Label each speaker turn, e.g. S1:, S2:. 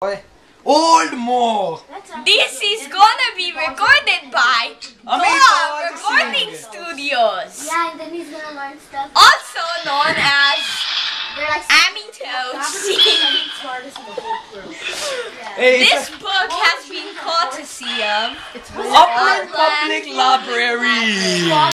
S1: Oldmore!
S2: This is gonna be recorded by Goa Recording Studios.
S3: Yeah, and then he's gonna learn stuff.
S2: Also known as
S3: Like
S2: Amito's. This book has been courtesy of
S1: Upland Public Library!